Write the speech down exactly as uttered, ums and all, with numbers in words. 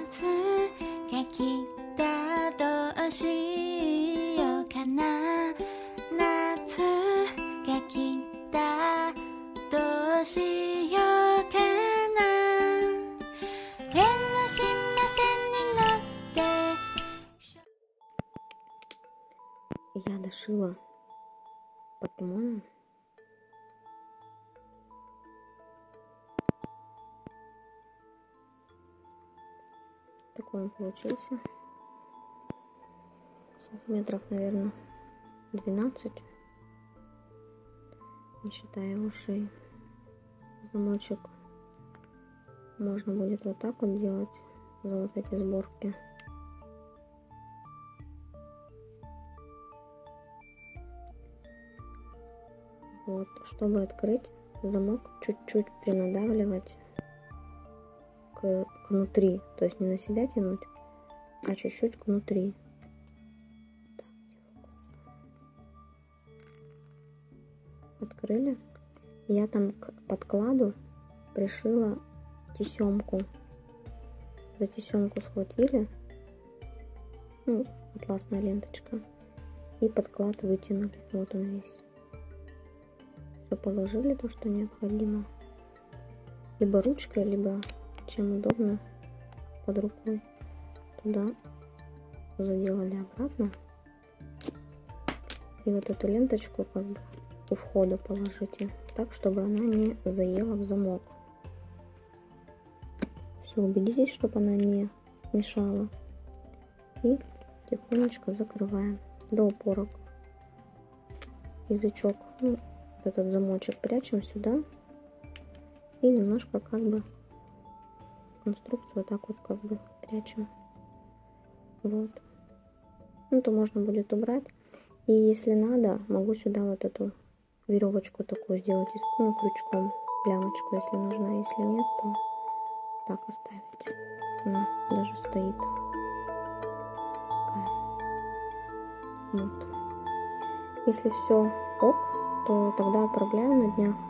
夏が来たどうしようかな夏が来たどうしようかな縁のしませんに乗って Я дошила покемона. Такой он получился. Сантиметров, наверное, двенадцать. Не считая его шеи. Замочек можно будет вот так вот делать за вот эти сборки. Вот, чтобы открыть замок, чуть-чуть принадавливать к, к внутри, то есть не на себя тянуть, а чуть-чуть к внутри. Открыли. Я там к подкладу пришила тесемку. За тесемку схватили, ну, атласная ленточка, и подклад вытянули. Вот он весь. Все положили то, что необходимо. Либо ручкой, либо чем удобно под рукой. Туда заделали обратно. И вот эту ленточку как бы у входа положите, так, чтобы она не заела в замок. Все, убедитесь, чтобы она не мешала. И тихонечко закрываем до упорок. Язычок, ну, этот замочек прячем сюда и немножко как бы конструкцию вот так вот как бы прячем. Вот. Ну, то можно будет убрать. И если надо, могу сюда вот эту веревочку такую сделать, ну, крючком, лямочку, если нужна. Если нет, то так оставить. Она даже стоит. Такая. Вот. Если все ок, то тогда отправляю на днях